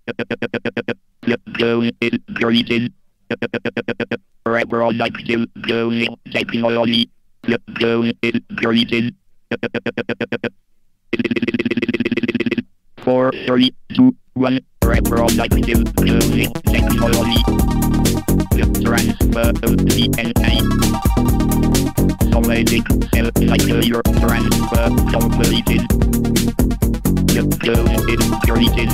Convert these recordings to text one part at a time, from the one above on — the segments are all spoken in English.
Reproductive. Reproductive clothing technology. Reproductive. 4, 3, 2, 1. Reproductive clothing technology. Transfer of DNA. Somatic cell cycle transfer completed. Reproductive.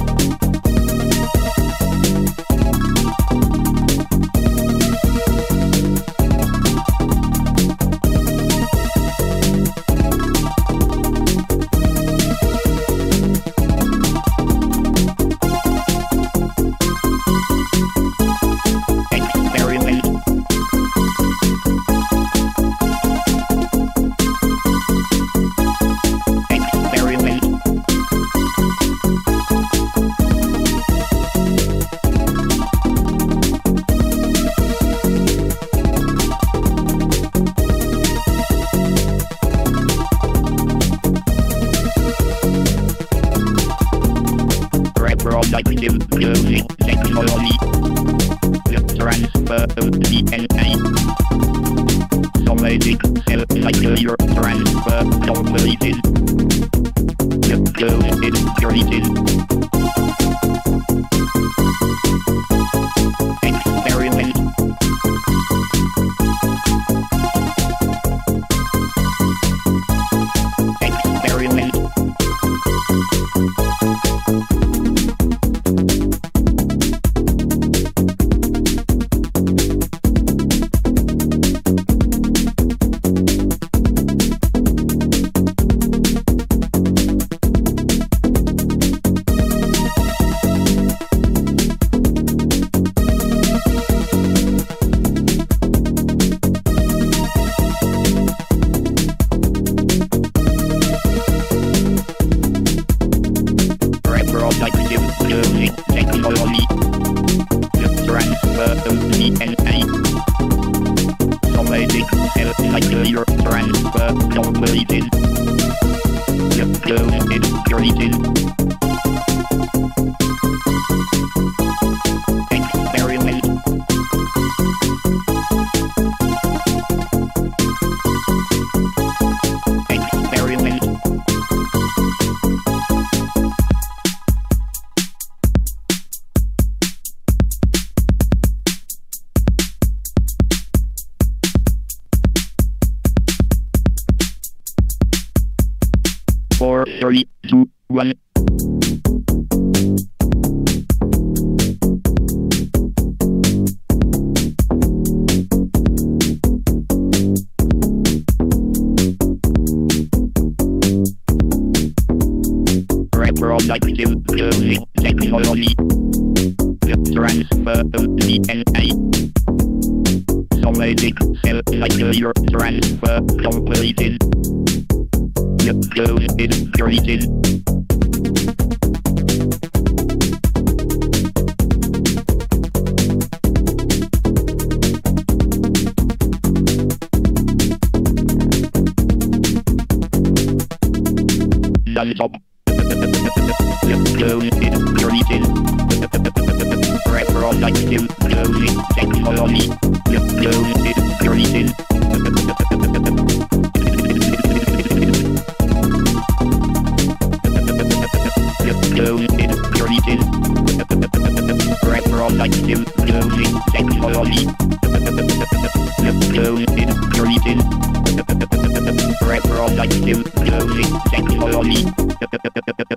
Reproductive clothing technology. Transfer of DNA. Somatic cell cycle transfer completed. Reproductive. Experiment. Experiment. Reproductive clothing technology. Transfer of DNA. Somatic cell cycle transfer completed. Reproductive. Experiment. Experiment. 4, 3, 2, 1. Reproductive clothing technology. Transfer of DNA. Somatic cell cycle transfer completed. Reproductive. Non-stop. Reproductive. Reproductive clothing technology. Reproductive. Reproductive. Reproductive clothing technology. Reproductive. Reproductive clothing technology.